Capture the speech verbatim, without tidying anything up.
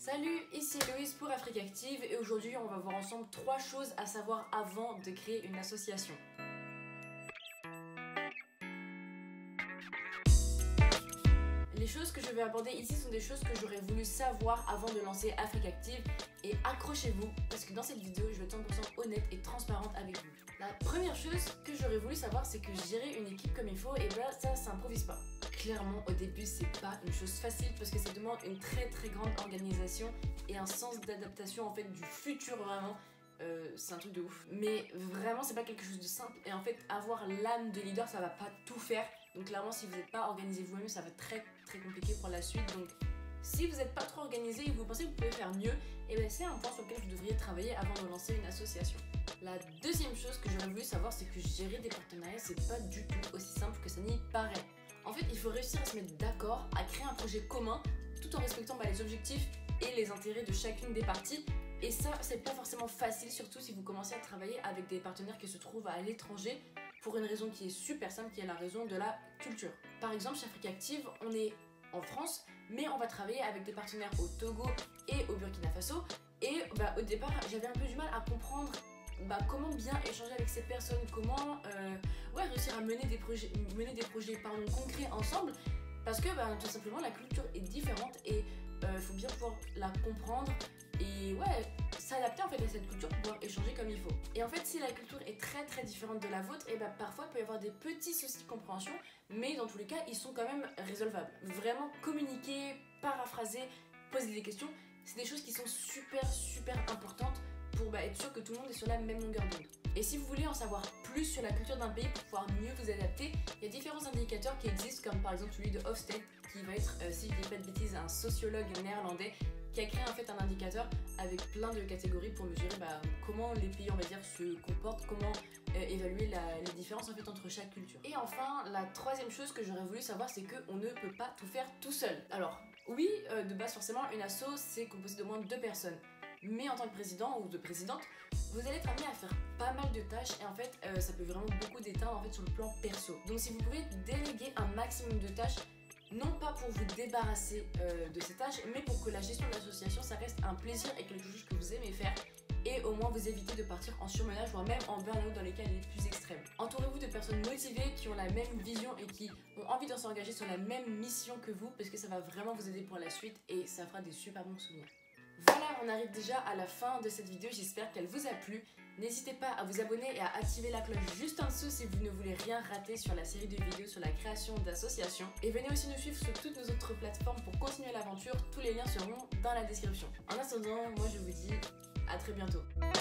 Salut, ici Loïs pour Afrique Active et aujourd'hui on va voir ensemble trois choses à savoir avant de créer une association. Les choses que je vais aborder ici sont des choses que j'aurais voulu savoir avant de lancer Afrique Active et accrochez-vous parce que dans cette vidéo je vais être cent pour cent honnête et transparente avec vous. La première chose que j'aurais voulu savoir c'est que gérer une équipe comme il faut et ben ça s'improvise pas. Clairement au début c'est pas une chose facile parce que ça demande une très très grande organisation et un sens d'adaptation en fait du futur vraiment. Euh, c'est un truc de ouf. Mais vraiment c'est pas quelque chose de simple et en fait avoir l'âme de leader ça va pas tout faire. Donc clairement si vous n'êtes pas organisé vous-même ça va être très très compliqué pour la suite. Donc si vous n'êtes pas trop organisé et que vous pensez que vous pouvez faire mieux, et bien c'est un point sur lequel vous devriez travailler avant de lancer une association. La deuxième chose que j'aurais voulu savoir c'est que gérer des partenariats c'est pas du tout aussi simple que ça n'y paraît. En fait il faut réussir à se mettre d'accord, à créer un projet commun tout en respectant bah, les objectifs et les intérêts de chacune des parties. Et ça, c'est pas forcément facile, surtout si vous commencez à travailler avec des partenaires qui se trouvent à l'étranger pour une raison qui est super simple, qui est la raison de la culture. Par exemple, chez Afrique Active, on est en France, mais on va travailler avec des partenaires au Togo et au Burkina Faso. Et bah, au départ, j'avais un peu du mal à comprendre bah, comment bien échanger avec ces personnes, comment euh, ouais, réussir à mener des projets, mener des projets pardon, concrets ensemble, parce que bah, tout simplement, la culture est différente et il euh, faut bien pouvoir la comprendre. Et ouais, s'adapter en fait à cette culture pour pouvoir échanger comme il faut. Et en fait, si la culture est très très différente de la vôtre, et bah parfois il peut y avoir des petits soucis de compréhension, mais dans tous les cas, ils sont quand même résolvables. Vraiment communiquer, paraphraser, poser des questions, c'est des choses qui sont super super importantes pour bah, être sûr que tout le monde est sur la même longueur d'onde. Et si vous voulez en savoir plus sur la culture d'un pays pour pouvoir mieux vous adapter, il y a différents indicateurs qui existent, comme par exemple celui de Hofstede, qui va être, euh, si je dis pas de bêtises, un sociologue néerlandais qui a créé en fait un indicateur avec plein de catégories pour mesurer bah, comment les pays on va dire se comportent, comment euh, évaluer la, les différences en fait entre chaque culture. Et enfin la troisième chose que j'aurais voulu savoir c'est qu'on ne peut pas tout faire tout seul. Alors oui euh, de base forcément une asso c'est composé de moins de deux personnes, mais en tant que président ou de présidente vous allez être amené à faire pas mal de tâches et en fait euh, ça peut vraiment beaucoup déteindre en fait sur le plan perso. Donc si vous pouvez déléguer un maximum de tâches, non pas pour vous débarrasser euh, de ces tâches, mais pour que la gestion de l'association, ça reste un plaisir et quelque chose que vous aimez faire. Et au moins vous évitez de partir en surmenage, voire même en burn-out dans les cas les plus extrêmes. Entourez-vous de personnes motivées qui ont la même vision et qui ont envie de s'engager sur la même mission que vous, parce que ça va vraiment vous aider pour la suite et ça fera des super bons souvenirs. Voilà, on arrive déjà à la fin de cette vidéo, j'espère qu'elle vous a plu. N'hésitez pas à vous abonner et à activer la cloche juste en dessous si vous ne voulez rien rater sur la série de vidéos sur la création d'associations. Et venez aussi nous suivre sur toutes nos autres plateformes pour continuer l'aventure, tous les liens seront dans la description. En attendant, moi je vous dis à très bientôt.